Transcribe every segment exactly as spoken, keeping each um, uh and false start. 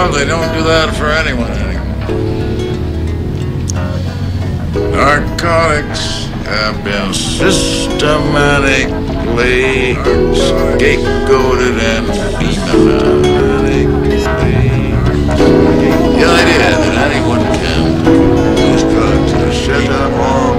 Well, they don't do that for anyone anymore. Narcotics have been systematically scapegoated and demonized. The idea that anyone can use drugs to shut up all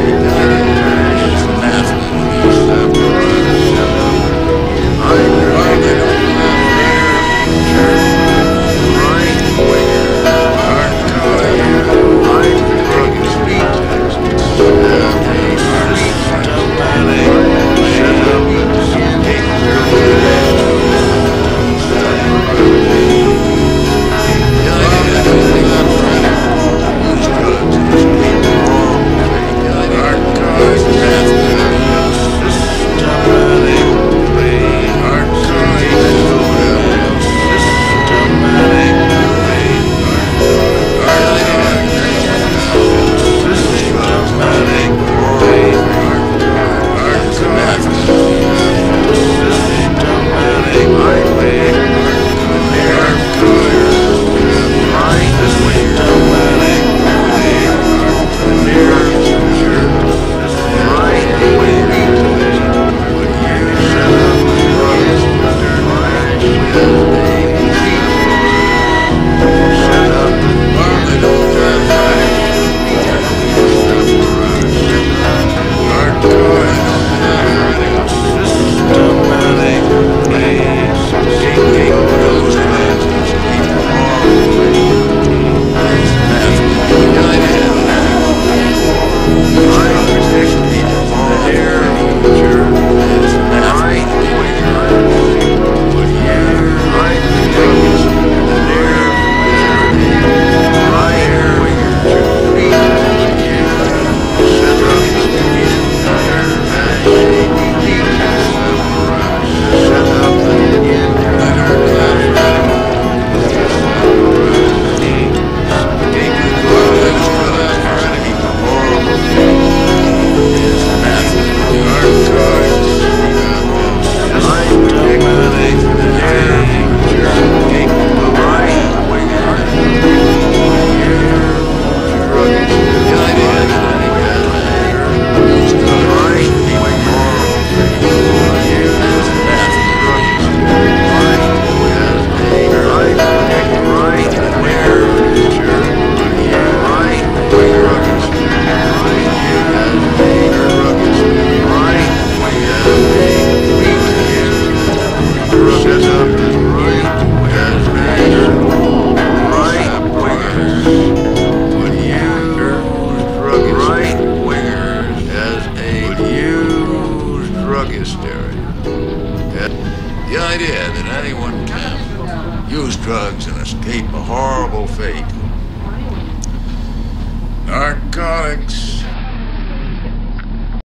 The idea that anyone can use drugs and escape a horrible fate. Narcotics